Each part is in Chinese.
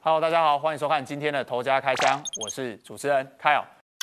Hello， 大家好，欢迎收看今天的头家开箱，我是主持人 Kyle。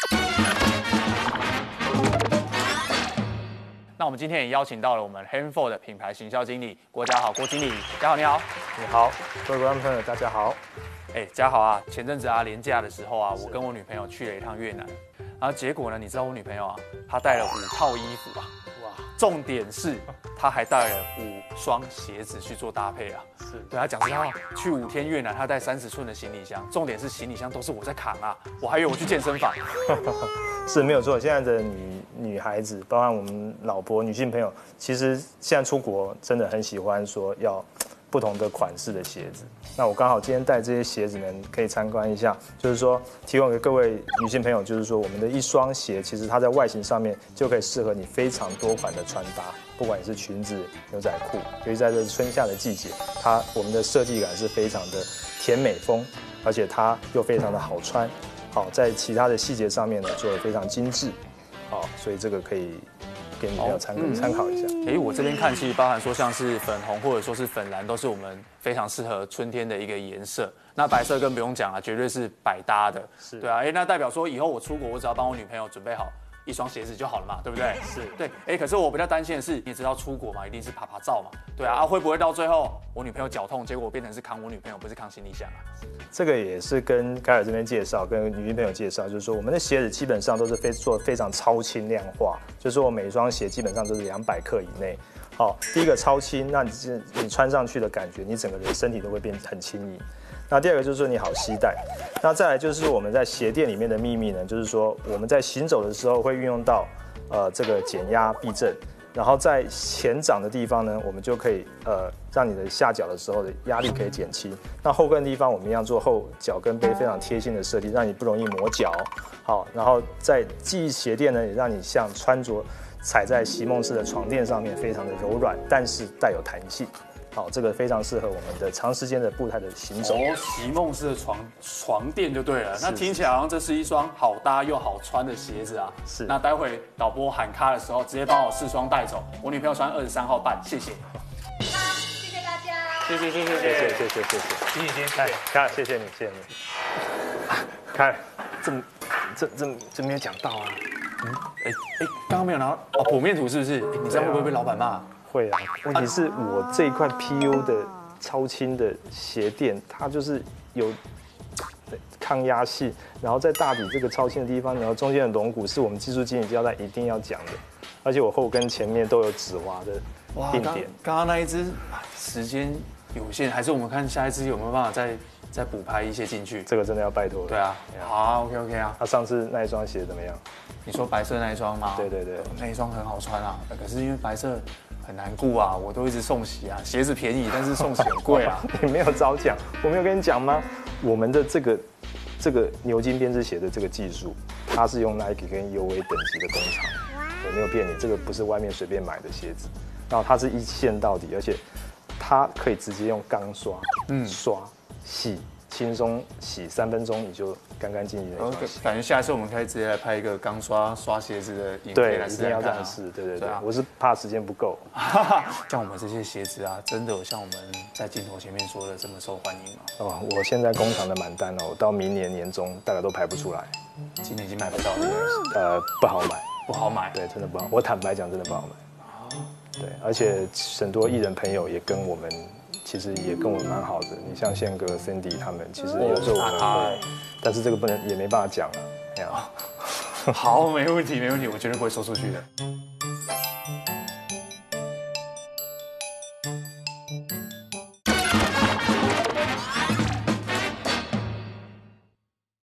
那我们今天也邀请到了我们 Hanford 的品牌行销经理郭家豪，郭经理，家豪你好。 你好，各位观众朋友，大家好。 家豪啊，前阵子啊连假的时候啊，我跟我女朋友去了一趟越南，然后结果呢，你知道我女朋友啊，她带了5套衣服啊，哇，重点是她还带了5双鞋子去做搭配啊。是，对她讲说她去5天越南，她带30寸的行李箱，重点是行李箱都是我在扛啊，我还以为我去健身房。 是没有错，现在的女孩子，包括我们老婆、女性朋友，其实现在出国真的很喜欢说要不同的款式的鞋子。那我刚好今天带这些鞋子呢，可以参观一下，就是说提供给各位女性朋友，就是说我们的一双鞋，其实它在外形上面就可以适合你非常多款的穿搭，不管是裙子、牛仔裤，尤其在这春夏的季节，我们的设计感是非常的甜美风，而且它又非常的好穿。好，在其他的细节上面呢，做得非常精致。好，所以这个可以给你朋友参考一下。 我这边看其实包含说像是粉红或者说是粉蓝，都是我们非常适合春天的一个颜色。那白色更不用讲了，绝对是百搭的。是，对啊，那代表说以后我出国，我只要帮我女朋友准备好一双鞋子就好了嘛，对不对？是，对。可是我比较担心的是，你知道出国嘛，一定是爬照嘛，对啊，会不会到最后我女朋友脚痛，结果我变成是扛我女朋友，不是扛行李箱啊？ 这个也是跟凯尔这边介绍，跟女性朋友介绍，就是说我们的鞋子基本上都是做非常超轻量化，就是说我每一双鞋基本上都是200克以内。好，第一个超轻，那你穿上去的感觉，你整个人身体都会变很轻盈。那第二个就是说你好携带，那再来就是我们在鞋垫里面的秘密呢，就是说我们在行走的时候会运用到这个减压避震，然后在前掌的地方呢，我们就可以让你的下脚的时候的压力可以减轻。那后跟的地方我们一样做后脚跟杯非常贴心的设计，让你不容易磨脚。好，然后在记忆鞋垫呢，也让你像穿着踩在席梦思的床垫上面，非常的柔软，但是带有弹性。好，这个非常适合我们的长时间的步态的行走。 席梦思的床垫就对了。那听起来好像这是一双好搭又好穿的鞋子啊。是。那待会导播喊卡的时候，直接帮我4双带走。我女朋友穿23号半，谢谢。 好，谢谢大家。 谢谢。 经理先，卡，谢谢你。卡，这没有讲到啊。 刚刚没有拿到剖面图是不是？你这样会不会被老板骂？ 会啊，问题是我这一块 PU 的超轻的鞋垫，它就是有抗压性，然后在大底这个超轻的地方，然后中间的龙骨是我们技术经理交代一定要讲的，而且我后跟前面都有止滑的定点。 刚刚那一只时间有限，还是我们看下一只有没有办法再补拍一些进去？ 这个真的要拜托了。 对啊，好 ，OK 啊。 他上次那一双鞋怎么样？ 你说白色那一双吗？ 对， 那一双很好穿啊，可是因为白色很难顾啊，我都一直送洗啊，鞋子便宜，但是送洗很贵啊。 你没有早讲，我没有跟你讲吗？我们的这个牛津编织鞋的这个技术，它是用 Nike 跟 UA 等级的工厂，我没有骗你，这个不是外面随便买的鞋子，然后它是一线到底，而且它可以直接用钢刷，刷洗。轻松洗3分钟你就干干净净的。 感觉下次我们可以直接来拍一个钢刷鞋子的影片来试试看。 一定要这样试，对。我是怕时间不够。 像我们这些鞋子啊，真的有像我们在镜头前面说的这么受欢迎吗？ 我现在工厂的满单我到明年年中大概都排不出来。 今年已经买不到了。 不好买。 不好买。 对，真的不好。我坦白讲，真的不好买。对，而且很多艺人朋友也跟我们。其实也跟我蛮好的，你像宪哥、Cindy 他们，其实有时候我们会，但是这个也没办法讲啊。 好，没问题，我绝对不会说出去的。